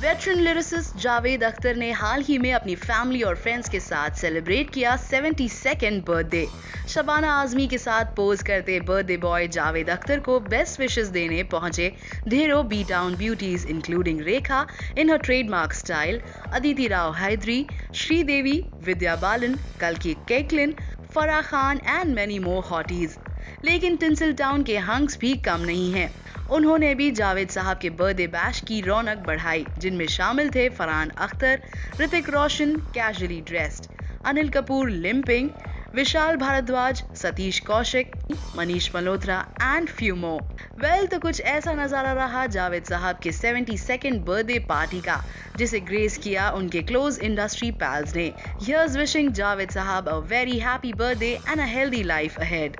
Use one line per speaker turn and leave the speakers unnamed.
Veteran lyricist Javed Akhtar ने हाल ही में अपनी फैमिली और फ्रेंड्स के साथ सेलिब्रेट किया 72nd बर्थडे। शबाना आजमी के साथ पोज करते बर्थडे बॉय जावेद अख्तर को बेस्ट विशेस देने पहुंचे ढेरों B town beauties including Rekha in her trademark style, Aditi Rao Hydari, Sridevi, Vidya Balan, कल्कि Koechlin, Farah Khan and many more hotties. लेकिन टिंसल टाउन के हंक्स भी कम नहीं हैं। उन्होंने भी जावेद साहब के बर्थडे बैश की रौनक बढ़ाई, जिनमें शामिल थे Farhan Akhtar, Hrithik Roshan casually dressed, Anil Kapoor limping, Vishal Bhardwaj, Satish Kaushik, Manish Malhotra and few more. Well, तो कुछ ऐसा नजारा रहा जावेद साहब के 72nd बर्थडे पार्टी का, जिसे ग्रेस किया उनके क्लोज इंडस्ट्री पैल्स ने। Here's wishing Javed sahab a very happy birthday and a healthy life ahead.